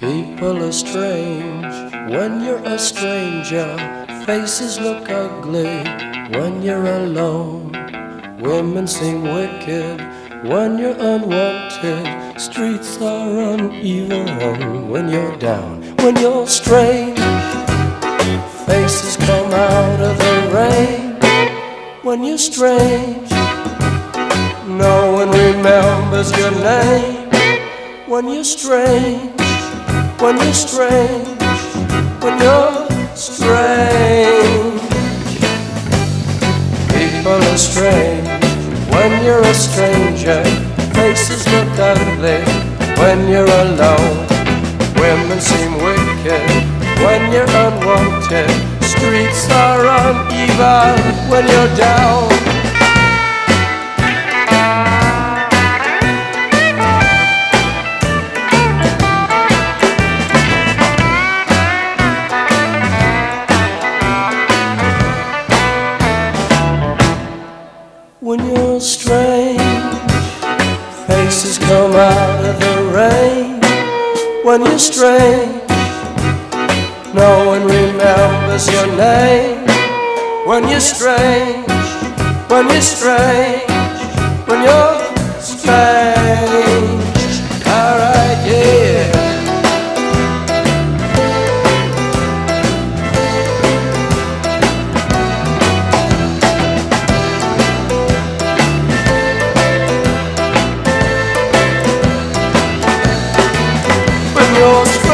People are strange when you're a stranger. Faces look ugly when you're alone. Women seem wicked when you're unwanted. Streets are uneven when you're down. When you're strange, faces come out of the rain. When you're strange, no one remembers your name. When you're strange, when you're strange, when you're strange. People are strange when you're a stranger. Faces look ugly when you're alone. Women seem wicked when you're unwanted. Streets are uneven when you're down. When you're strange, faces come out of the rain. When you're strange, no one remembers your name. When you're strange, when you're strange, when you're strange. Alright, yeah. When you're strange.